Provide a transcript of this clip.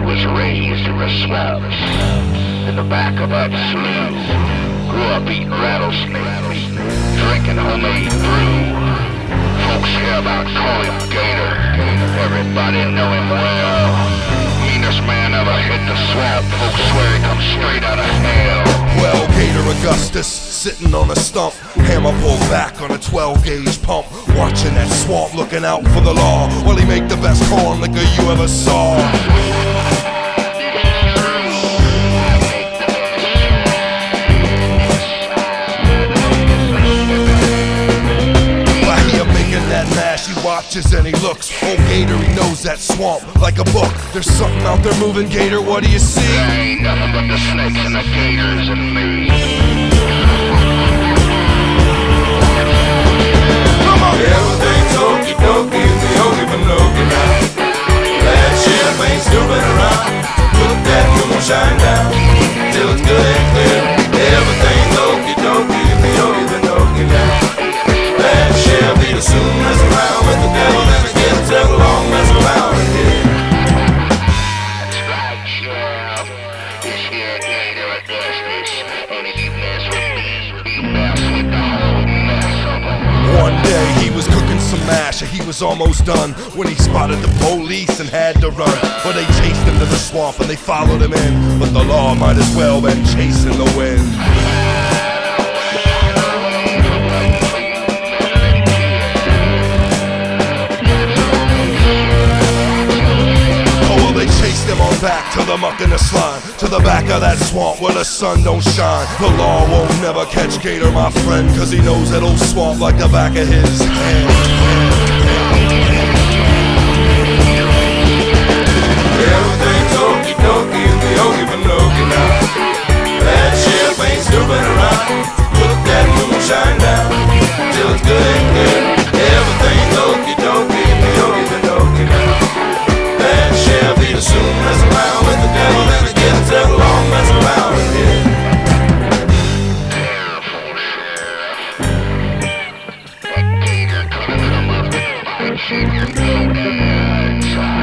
was raised in the swamps, in the back of that slough. Grew up eating rattlesnakes, drinking homemade brew. Folks hear about call him Gator, everybody know him well. Meanest man ever hit the swamp, folks swear he comes straight out of hell. Well, Gator Augustus, sitting on a stump, hammer pulled back on a 12-gauge pump, watching that swamp, looking out for the law, while he make the best corn liquor you ever saw. He watches and he looks. Old Gator, he knows that swamp like a book. There's something out there moving, Gator, what do you see? There ain't nothing but the snakes and the gators and me. Come on! Everything's okey-dokey, the okey-finokey now. That ship ain't stupid around. Put that moonshine down till it's good and clear. Everything's okey-dokey, the okey-finokey now. That ship ain't soon mess around with the devil, never get tug along, mess around with him. That's right, Sheriff. This here Gator Augustus, and if you mess with me, you mess with the whole mess of them. One day he was cooking some mash and he was almost done when he spotted the police and had to run. But they chased him to the swamp and they followed him in, but the law might as well been chasing the wind. Back to the muck and the slime, to the back of that swamp where the sun don't shine. The law won't never catch Gator, my friend, cause he knows that old swamp like the back of his hand. Everything's okey-dokey, the okey-finokey now. That ship ain't stupid around. Put that moonshine down till it's good and clear. Everything's okey-dokey, the okey-finokey now. That ship ain't soon mess around with the devil, never get tug along, mess around with him. Careful, Sheriff. That Gator gonna come up and bite you and go down.